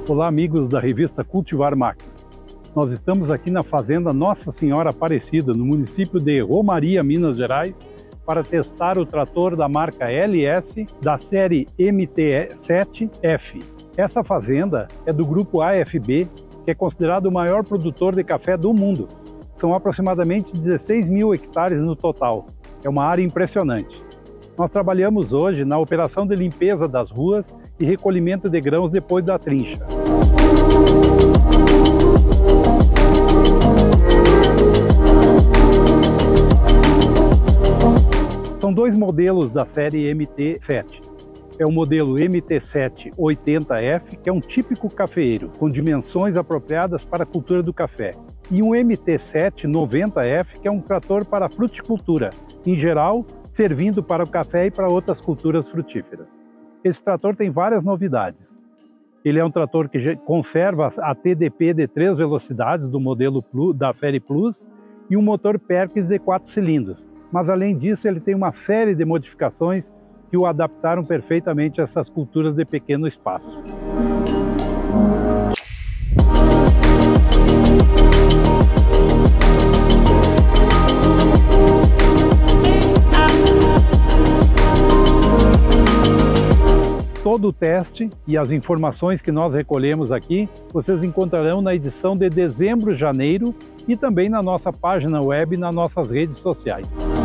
Olá, amigos da revista Cultivar Máquinas. Nós estamos aqui na fazenda Nossa Senhora Aparecida, no município de Romaria, Minas Gerais, para testar o trator da marca LS da série MT7F. Essa fazenda é do grupo AFB, que é considerado o maior produtor de café do mundo. São aproximadamente 16 mil hectares no total. É uma área impressionante. Nós trabalhamos hoje na operação de limpeza das ruas e recolhimento de grãos depois da trincha. São dois modelos da série MT7. É o modelo MT780F, que é um típico cafeeiro, com dimensões apropriadas para a cultura do café. E um MT790F, que é um trator para fruticultura, em geral, servindo para o café e para outras culturas frutíferas. Esse trator tem várias novidades. Ele é um trator que conserva a TDP de 3 velocidades do modelo Plus, da série Plus, e um motor Perkins de 4 cilindros. Mas além disso, ele tem uma série de modificações que o adaptaram perfeitamente a essas culturas de pequeno espaço. Todo o teste e as informações que nós recolhemos aqui, vocês encontrarão na edição de dezembro-janeiro e também na nossa página web e nas nossas redes sociais.